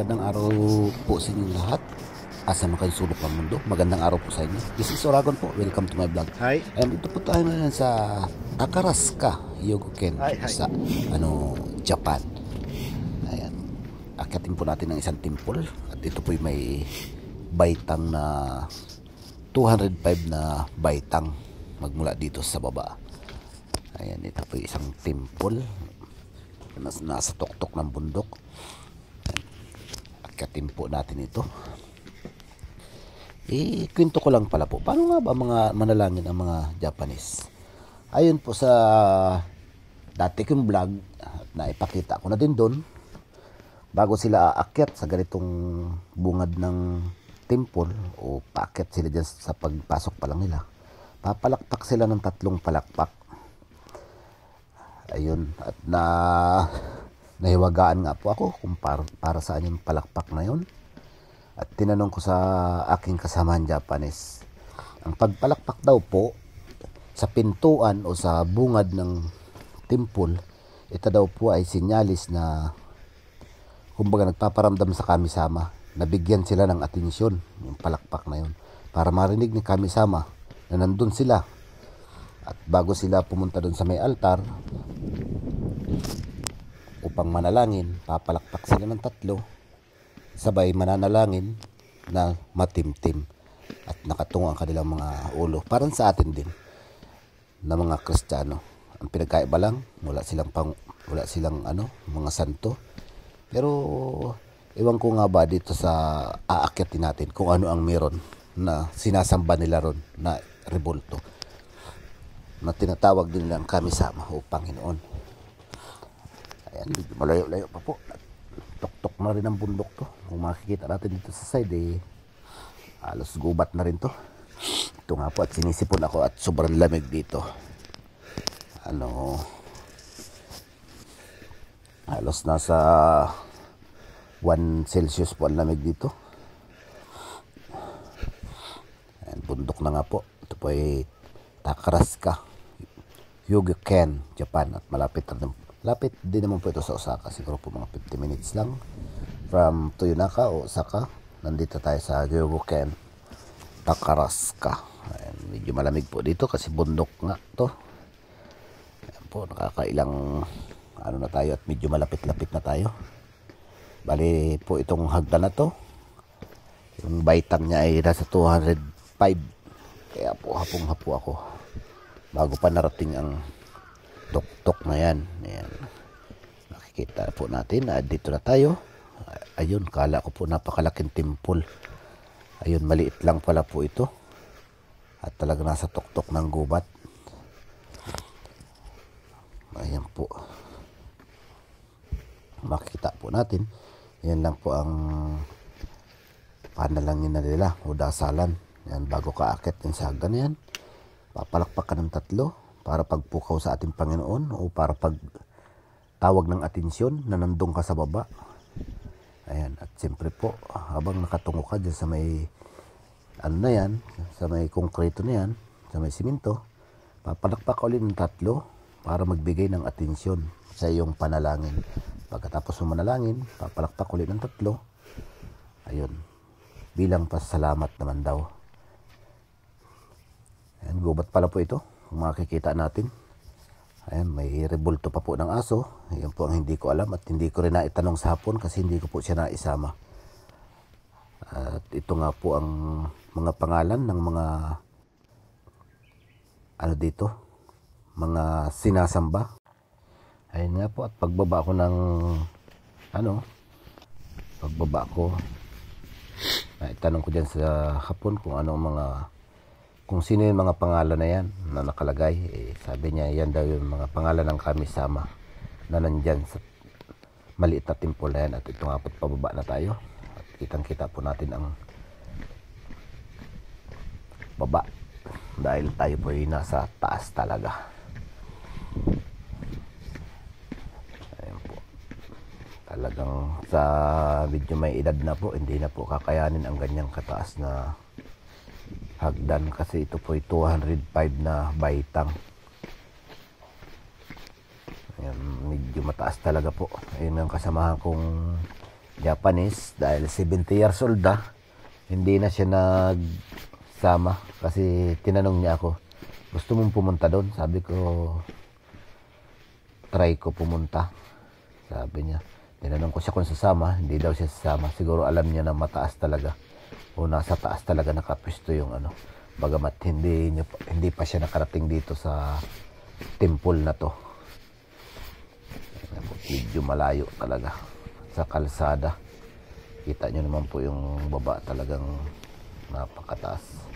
Magandang araw po sa inyong lahat. Asa man kayong sulok ng mundo, magandang araw po sa inyo. This is Oragon po, welcome to my vlog. Hi. Dito po tayo ngayon sa Takarazuka, Hyogoken, sa Japan. Ayan, akitin po natin ang isang temple. At ito po may baitang na 205 na baitang magmula dito sa baba. Ayan, ito po isang temple nasa tuktok ng bundok. Akitin po natin ito. Kwento ko lang pala po, paano nga ba mga manalangin ang mga Japanese? Ayun po sa dati kong vlog, na ipakita ko na din doon, bago sila aakyat sa ganitong bungad ng temple o paakyat sila dyan sa pagpasok pa lang nila, papalakpak sila ng 3 palakpak. Ayun, at nahiwagaan nga po ako kung para saan yung palakpak na yun. At tinanong ko sa aking kasamahan Japanese, ang pagpalakpak daw po sa pintuan o sa bungad ng temple, ito daw po ay sinyalis na kumbaga nagpaparamdam sa kami-sama, nabigyan sila ng atensyon, yung palakpak na yun, para marinig ni kami-sama na nandun sila. At bago sila pumunta doon sa may altar upang manalangin, papalakpak sila ng 3, sabay mananalangin na matimtim at nakatungo ang kanilang mga ulo. Parang sa atin din na mga Kristiyano. Ang pinagkaiba lang, wala silang mga santo. Pero ewan ko nga ba dito sa aakyatin natin kung ano ang meron na sinasamba nila ron na rebulto, na tinatawag din nilang kami-sama o Panginoon. Ayan, malayo-layo pa po. Tok-tok na rin ang bundok to. Kung makikita natin dito sa side, halos gubat na rin to. Ito nga po, at sinisipon ako at sobrang lamig dito. Halos nasa 1 Celsius po ang lamig dito. Ayan, bundok na nga po. Ito po ay Takarazuka, Hyogoken, Japan. At lapit din naman po ito sa Osaka. Siguro po mga 50 minutes lang from Toyonaka o Osaka. Nandito tayo sa Hyogoken, Takarazuka. Ayan, medyo malamig po dito kasi bundok nga to. Ayan po, nakakailang na tayo at medyo malapit-lapit na tayo. Bali po itong hagdan na to, yung baitang niya ay nasa 205. Kaya po hapong-hapo ako bago pa narating ang tok-tok na yan. Ayan, nakikita po natin na dito na tayo. Ayun, kala ko po napakalaking temple. Ayun, maliit lang pala po ito. At talaga nasa tok-tok ng gubat. Ayan po, makikita po natin. Yan lang po ang panalangin na nila o dasalan. Yan, bago ka akit yung sa hagdan yan, papalakpak ka ng 3 para pagpukaw sa ating Panginoon o para pagtawag ng atensyon na nandun ka sa baba. Ayan, at siyempre po, habang nakatungo ka dyan sa may na yan, sa may konkreto na yan, sa may simento, papalakpak ulit ng 3 para magbigay ng atensyon sa iyong panalangin. Pagkatapos mo manalangin, papalakpak ulit ng 3. Ayun, bilang pasalamat naman daw. Ayan, gubat pala po ito, kung makikita natin. Ayan, may rebulto pa po ng aso. Ayan po ang hindi ko alam at hindi ko rin naitanong sa hapon kasi hindi ko po siya naisama. At ito nga po ang mga pangalan ng mga dito, mga sinasamba. Ayun nga po, at pagbaba ko ng naitanong ko dyan sa hapon kung sino yung mga pangalan na yan na nakalagay. Sabi niya yan daw yung mga pangalan ng kami-sama na nandyan sa maliit na temple na yan. At ito nga po, pababa na tayo at kitang-kita po natin ang baba dahil tayo po ay nasa taas talaga. Ayan po, talagang sa medyo may edad na po, hindi na po kakayanin ang ganyang kataas na hagdan kasi ito po ay 205 na baitang. Ayan, medyo mataas talaga po. Ayun ang kasamahan kong Japanese dahil 70 years old na. Hindi na siya nagsama kasi tinanong niya ako, gusto mong pumunta doon? Sabi ko, try ko pumunta. Sabi niya, tinanong ko siya kung sasama, hindi daw siya sasama. Siguro alam niya na mataas talaga o nasa taas talaga nakapisto yung ano. Bagamat hindi pa siya nakarating dito sa temple na to. Medyo malayo talaga sa kalsada. Kita nyo naman po yung baba talagang napakataas.